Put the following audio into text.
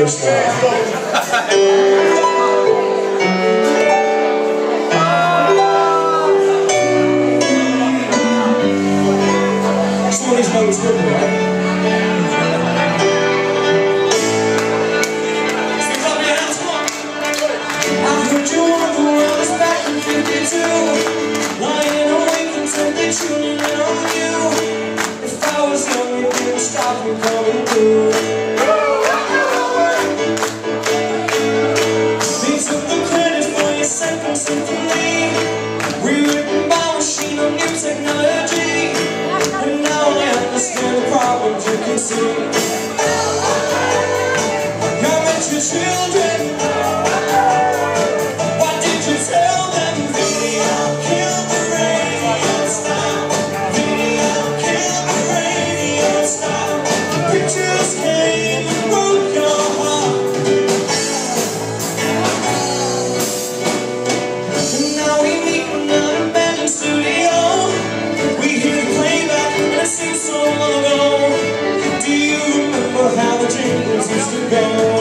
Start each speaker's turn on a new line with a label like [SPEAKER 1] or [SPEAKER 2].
[SPEAKER 1] Some of these notes written, right? Lying awake intently tuning in on you. If I was young, you wouldn't stop me coming through. They took the credit for your second symphony, rewritten by machine on new technology. And now I understand the problems you can see. You met your children. Why did you tell them? Used to go.